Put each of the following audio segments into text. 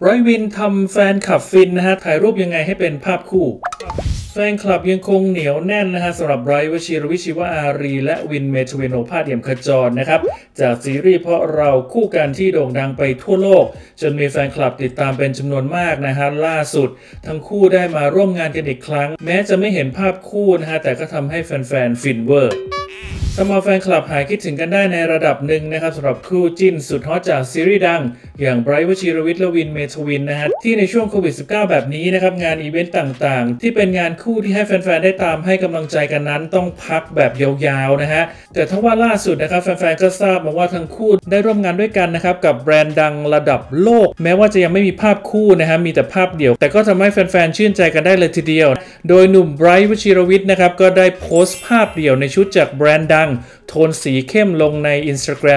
ไรวินทำแฟนคลับฟินนะฮะถ่ายรูปยังไงให้เป็นภาพคู่แฟนคลับยังคงเหนียวแน่นนะฮะสำหรับไบรท์ วชิรวิช ชีวอารีและวิน เมธวิน โอภาส เอี่ยมขจรนะครับจากซีรีส์เพราะเราคู่กันที่โด่งดังไปทั่วโลกจนมีแฟนคลับติดตามเป็นจำนวนมากนะฮะล่าสุดทั้งคู่ได้มาร่วมงานกันอีกครั้งแม้จะไม่เห็นภาพคู่นะฮะแต่ก็ทำให้แฟนๆฟินเวอร์ทำเอาแฟนคลับหายคิดถึงกันได้ในระดับหนึ่งนะครับสำหรับคู่จิ้นสุดฮอตจากซีรีส์ดังอย่างไบรท์ วชิรวิช และวิน เมธวินนะฮะที่ในช่วงโควิด -19 แบบนี้นะครับงานอีเวนต์ต่างๆที่เป็นงานคู่ที่ให้แฟนๆได้ตามให้กำลังใจกันนั้นต้องพักแบบยาวๆนะฮะแต่ทั้งว่าล่าสุดนะครับแฟนๆก็ทราบมาว่าทั้งคู่ได้ร่วมงานด้วยกันนะครับกับแบรนด์ดังระดับโลกแม้ว่าจะยังไม่มีภาพคู่นะฮะมีแต่ภาพเดี่ยวแต่ก็ทำให้แฟนๆชื่นใจกันได้เลยทีเดียวโดยหนุ่มไบรท์ วชิรวิชนะครับก็ได้โพสต์ภาพเดี่ยวในชุดจากแบรนด์ดังโทนสีเข้มลงใน Instagram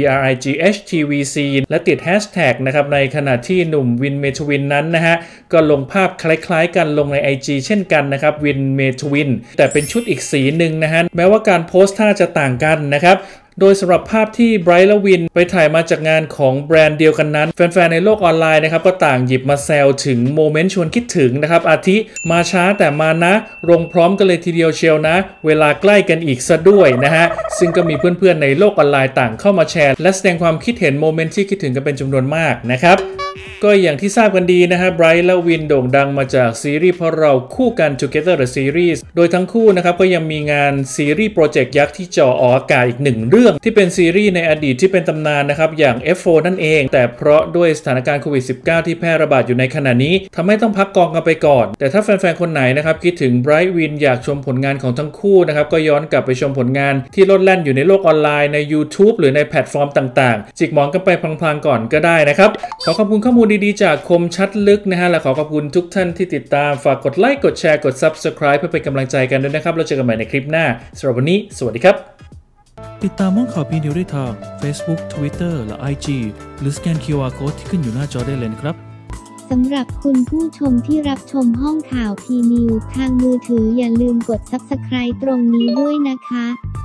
BBRIGHTVC และติดแฮชแท็กนะครับในขณะที่หนุ่มวิน เมธวินนั้นนะฮะก็ลงภาพคล้ายๆกันลงใน IG เช่นกันนะครับวิน เมธวินแต่เป็นชุดอีกสีหนึ่งนะฮะแม้ว่าการโพสต์ท่าจะต่างกันนะครับโดยสำหรับภาพที่ไบรท์และวินไปถ่ายมาจากงานของแบรนด์เดียวกันนั้นแฟนๆในโลกออนไลน์นะครับก็ต่างหยิบมาแซวถึงโมเมนต์ชวนคิดถึงนะครับอาทิมาช้าแต่มานะลงพร้อมกันเลยทีเดียวเชียวนะเวลาใกล้กันอีกซะด้วยนะฮะซึ่งก็มีเพื่อนๆในโลกออนไลน์ต่างเข้ามาแชร์และแสดงความคิดเห็นโมเมนต์ที่คิดถึงกันเป็นจำนวนมากนะครับก็อย่างที่ทราบกันดีนะฮะไบรท์และวินโด่งดังมาจากซีรีส์เพราะเราคู่กัน Together the Series โดยทั้งคู่นะครับก็ยังมีงานซีรีส์โปรเจกต์ยักษ์ที่จอออกอากาศอีกหนึ่งเรื่องที่เป็นซีรีส์ในอดีตที่เป็นตำนานนะครับอย่าง F4 นั่นเองแต่เพราะด้วยสถานการณ์โควิด -19 ที่แพร่ระบาดอยู่ในขณะนี้ทำให้ต้องพักกองกันไปก่อนแต่ถ้าแฟนๆคนไหนนะครับคิดถึงไบรท์วินอยากชมผลงานของทั้งคู่นะครับก็ย้อนกลับไปชมผลงานที่โลดแล่นอยู่ในโลกออนไลน์ใน YouTube หรือในแพลตฟอร์มต่างๆจิกหมอนกันไปพลางๆก่อนก็ได้นะครับขอขอบคุณข้อมูลดีๆจากคมชัดลึกนะฮะและขอขอบคุณทุกท่านที่ติดตามฝากกดไลค์กดแชร์กด Subscribe เพื่อเป็นกำลังใจกันด้วยนะครับแล้วเจอกันใหม่ในคลิปหน้าสำหรับวันนี้สวัสดีครับติดตามห้องข่าวพีนิวได้ทาง Facebook Twitter และ IG หรือสแกน QR Code ที่ขึ้นอยู่หน้าจอได้เลยนะครับสำหรับคุณผู้ชมที่รับชมห้องข่าวพีนิวทางมือถืออย่าลืมกด Subscribe ตรงนี้ด้วยนะคะ